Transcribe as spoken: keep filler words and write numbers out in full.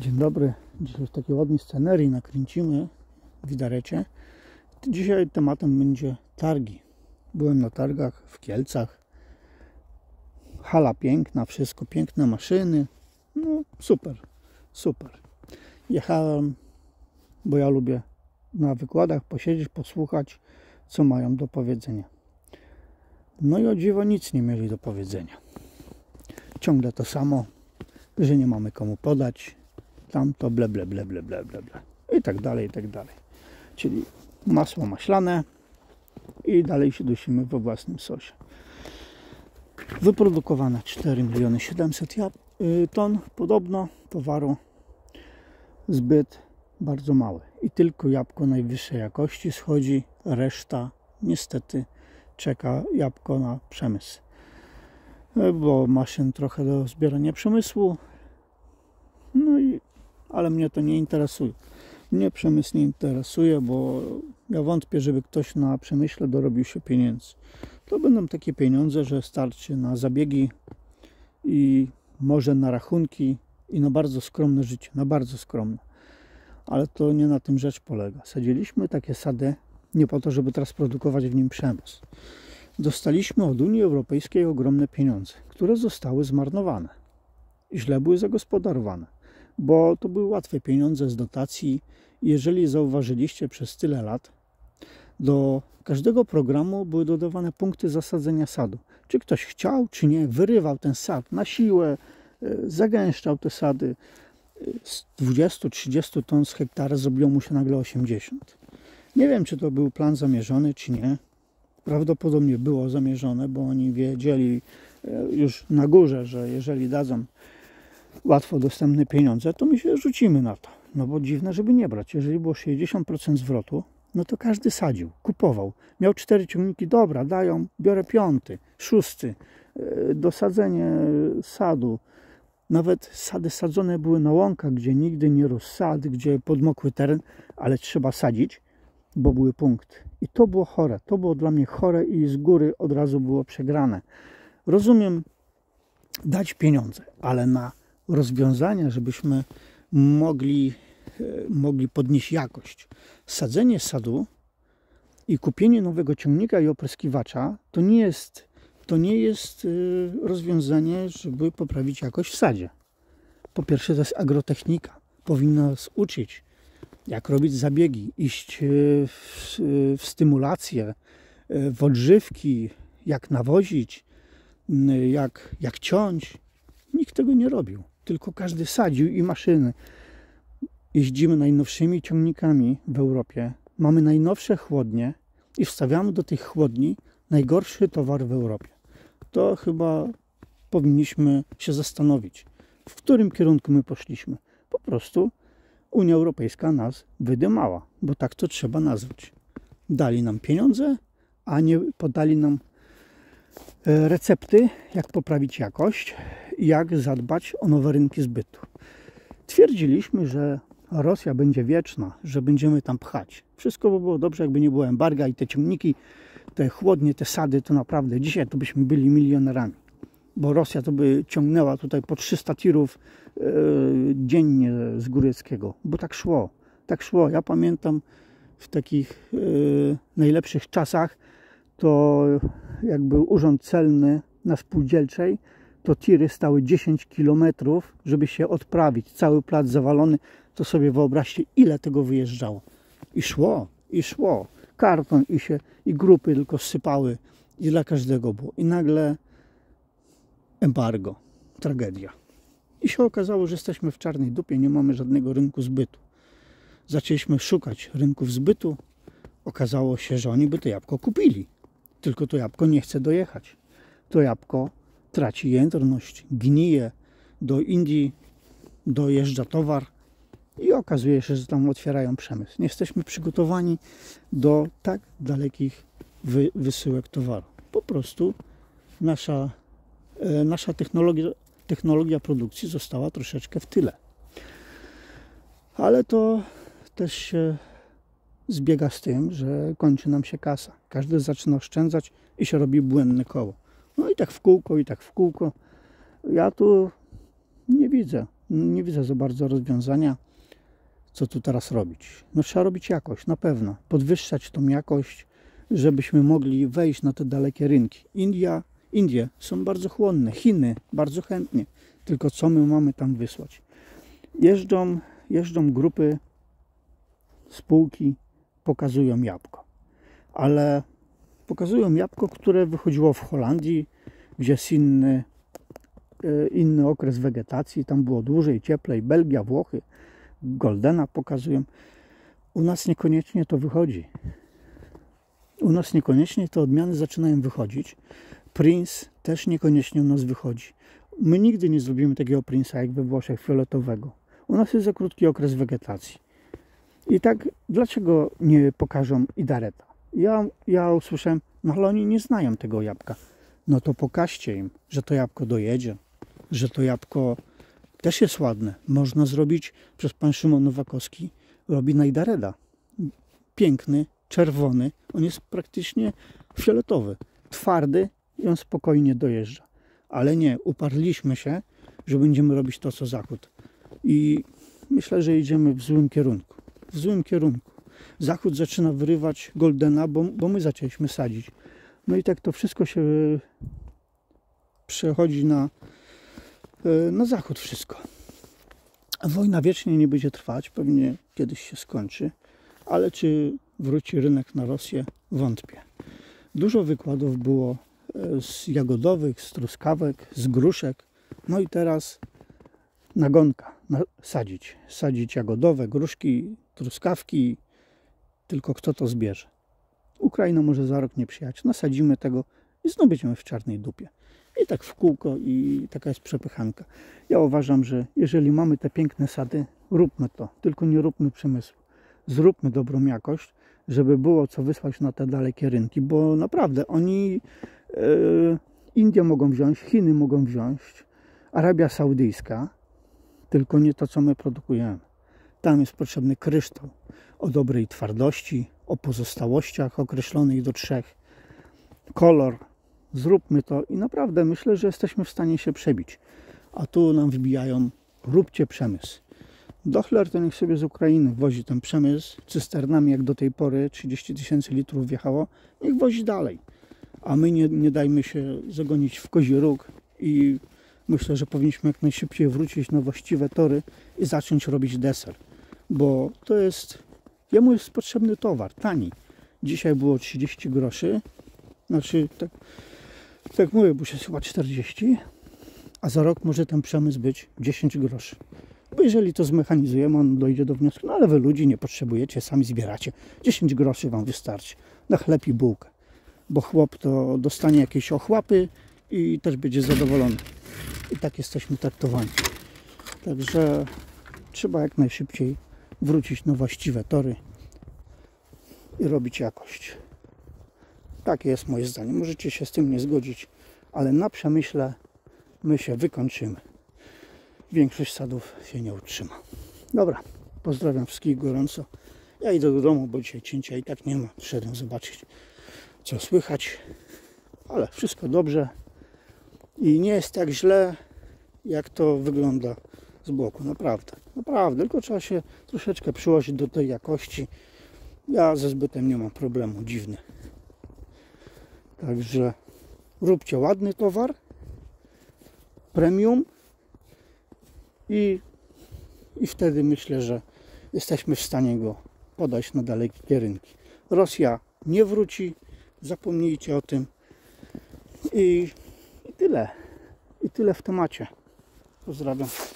Dzień dobry. Dzisiaj w takiej ładnej scenerii nakręcimy w Widarecie. Dzisiaj tematem będzie targi. Byłem na targach w Kielcach. Hala piękna, wszystko piękne maszyny. No super, super. Jechałem, bo ja lubię na wykładach posiedzieć, posłuchać, co mają do powiedzenia. No i o dziwo nic nie mieli do powiedzenia. Ciągle to samo, że nie mamy komu podać, tamto ble ble ble ble ble ble ble i tak dalej, i tak dalej. Czyli masło maślane i dalej się dusimy we własnym sosie. Wyprodukowane cztery miliony siedemset ton podobno towaru, zbyt bardzo mały i tylko jabłko najwyższej jakości schodzi, reszta niestety czeka jabłko na przemysł, bo maszyn trochę do zbierania przemysłu, no i ale mnie to nie interesuje. Mnie przemysł nie interesuje, bo ja wątpię, żeby ktoś na przemyśle dorobił się pieniędzy. To będą takie pieniądze, że starczy na zabiegi i może na rachunki i na bardzo skromne życie, na bardzo skromne. Ale to nie na tym rzecz polega. Sadziliśmy takie sady nie po to, żeby teraz produkować w nim przemysł. Dostaliśmy od Unii Europejskiej ogromne pieniądze, które zostały zmarnowane. Źle były zagospodarowane, bo to były łatwe pieniądze z dotacji. Jeżeli zauważyliście przez tyle lat, do każdego programu były dodawane punkty zasadzenia sadu. Czy ktoś chciał, czy nie, wyrywał ten sad na siłę, zagęszczał te sady. Z dwudziestu trzydziestu ton z hektara zrobiło mu się nagle osiemdziesiąt. Nie wiem, czy to był plan zamierzony, czy nie. Prawdopodobnie było zamierzone, bo oni wiedzieli już na górze, że jeżeli dadzą łatwo dostępne pieniądze, to my się rzucimy na to. No bo dziwne, żeby nie brać. Jeżeli było sześćdziesiąt procent zwrotu, no to każdy sadził, kupował. Miał cztery ciągniki, dobra, dają, biorę piąty, szósty. Dosadzenie sadu. Nawet sady sadzone były na łąkach, gdzie nigdy nie rósł sad, gdzie podmokły teren, ale trzeba sadzić, bo były punkty. I to było chore. To było dla mnie chore i z góry od razu było przegrane. Rozumiem dać pieniądze, ale na rozwiązania, żebyśmy mogli, mogli podnieść jakość. Sadzenie sadu i kupienie nowego ciągnika i opryskiwacza to nie jest, to nie jest rozwiązanie, żeby poprawić jakość w sadzie. Po pierwsze, to jest agrotechnika. Powinna nas uczyć, jak robić zabiegi, iść w, w stymulację, w odżywki, jak nawozić, jak, jak ciąć. Nikt tego nie robił, tylko każdy sadził i maszyny. Jeździmy najnowszymi ciągnikami w Europie, mamy najnowsze chłodnie i wstawiamy do tych chłodni najgorszy towar w Europie. To chyba powinniśmy się zastanowić, w którym kierunku my poszliśmy. Po prostu Unia Europejska nas wydymała, bo tak to trzeba nazwać. Dali nam pieniądze, a nie podali nam recepty, jak poprawić jakość i jak zadbać o nowe rynki zbytu. Twierdziliśmy, że Rosja będzie wieczna, że będziemy tam pchać. Wszystko by było dobrze, jakby nie było embarga i te ciągniki, te chłodnie, te sady, to naprawdę dzisiaj to byśmy byli milionerami. Bo Rosja to by ciągnęła tutaj po trzysta tirów yy, dziennie z Góreckiego, bo tak szło, tak szło. Ja pamiętam w takich yy, najlepszych czasach, to jak był urząd celny na Spółdzielczej, to tiry stały dziesięć kilometrów, żeby się odprawić. Cały plac zawalony, to sobie wyobraźcie, ile tego wyjeżdżało. I szło, i szło. Karton i się, i grupy tylko sypały. I dla każdego było. I nagle embargo, tragedia. I się okazało, że jesteśmy w czarnej dupie, nie mamy żadnego rynku zbytu. Zaczęliśmy szukać rynków zbytu. Okazało się, że oni by to jabłko kupili. Tylko to jabłko nie chce dojechać. To jabłko traci jędrność, gnije, do Indii dojeżdża towar i okazuje się, że tam otwierają przemysł. Nie jesteśmy przygotowani do tak dalekich wy wysyłek towaru. Po prostu nasza, e, nasza technologia, technologia produkcji została troszeczkę w tyle. Ale to też się zbiega z tym, że kończy nam się kasa. Każdy zaczyna oszczędzać i się robi błędne koło. No i tak w kółko, i tak w kółko. Ja tu nie widzę widzę, nie widzę za bardzo rozwiązania, co tu teraz robić. No trzeba robić jakość, na pewno. Podwyższać tą jakość, żebyśmy mogli wejść na te dalekie rynki. India, Indie są bardzo chłonne, Chiny bardzo chętnie. Tylko co my mamy tam wysłać? Jeżdżą, jeżdżą grupy, spółki, pokazują jabłko. Ale pokazują jabłko, które wychodziło w Holandii, gdzie jest inny, inny okres wegetacji. Tam było dłużej, cieplej. Belgia, Włochy, Goldena pokazują. U nas niekoniecznie to wychodzi. U nas niekoniecznie te odmiany zaczynają wychodzić. Prince też niekoniecznie u nas wychodzi. My nigdy nie zrobimy takiego Prince'a jak we Włoszech, fioletowego. U nas jest za krótki okres wegetacji. I tak, dlaczego nie pokażą Idareta? Ja, ja usłyszałem, no ale oni nie znają tego jabłka. No to pokażcie im, że to jabłko dojedzie, że to jabłko też jest ładne. Można zrobić, przez pan Szymon Nowakowski robi Najdareda. Piękny, czerwony, on jest praktycznie fioletowy, twardy i on spokojnie dojeżdża. Ale nie, uparliśmy się, że będziemy robić to, co Zachód. I myślę, że idziemy w złym kierunku. W złym kierunku. Zachód zaczyna wyrywać Goldena, bo, bo my zaczęliśmy sadzić. No i tak to wszystko się przechodzi na, na Zachód wszystko. Wojna wiecznie nie będzie trwać, pewnie kiedyś się skończy, ale czy wróci rynek na Rosję? Wątpię. Dużo wykładów było z jagodowych, z truskawek, z gruszek. No i teraz nagonka, sadzić. Sadzić jagodowe, gruszki, truskawki, tylko kto to zbierze. Ukraina może za rok nie przyjechać. Nasadzimy tego i znowu będziemy w czarnej dupie. I tak w kółko i taka jest przepychanka. Ja uważam, że jeżeli mamy te piękne sady, róbmy to. Tylko nie róbmy przemysłu. Zróbmy dobrą jakość, żeby było co wysłać na te dalekie rynki, bo naprawdę oni e, Indie mogą wziąć, Chiny mogą wziąć, Arabia Saudyjska, tylko nie to, co my produkujemy. Tam jest potrzebny kryształ o dobrej twardości, o pozostałościach określonych do trzech. Kolor. Zróbmy to i naprawdę myślę, że jesteśmy w stanie się przebić. A tu nam wbijają, róbcie przemysł. Dochler to niech sobie z Ukrainy wozi ten przemysł cysternami, jak do tej pory trzydzieści tysięcy litrów wjechało, niech wozi dalej. A my nie, nie dajmy się zagonić w kozi róg i myślę, że powinniśmy jak najszybciej wrócić na właściwe tory i zacząć robić deser. Bo to jest, jemu jest potrzebny towar, tani. Dzisiaj było trzydzieści groszy, znaczy tak, tak mówię, bo już jest chyba czterdzieści, a za rok może ten przemysł być dziesięć groszy. Bo jeżeli to zmechanizujemy, on dojdzie do wniosku, no ale wy ludzi nie potrzebujecie, sami zbieracie. dziesięć groszy wam wystarczy na chleb i bułkę. Bo chłop to dostanie jakieś ochłapy i też będzie zadowolony. I tak jesteśmy traktowani. Także trzeba jak najszybciej wrócić na właściwe tory i robić jakość. Takie jest moje zdanie. Możecie się z tym nie zgodzić, ale na przemyśle my się wykończymy. Większość sadów się nie utrzyma. Dobra, pozdrawiam wszystkich gorąco. Ja idę do domu, bo dzisiaj cięcia i tak nie ma. Przyszedłem zobaczyć, co słychać. Ale wszystko dobrze. I nie jest tak źle, jak to wygląda z boku. Naprawdę. Naprawdę. Tylko trzeba się troszeczkę przyłożyć do tej jakości. Ja ze zbytem nie mam problemu. Dziwny. Także róbcie ładny towar. Premium. I, I wtedy myślę, że jesteśmy w stanie go podać na dalekie rynki. Rosja nie wróci, zapomnijcie o tym. I, i tyle. I tyle w temacie. Pozdrawiam.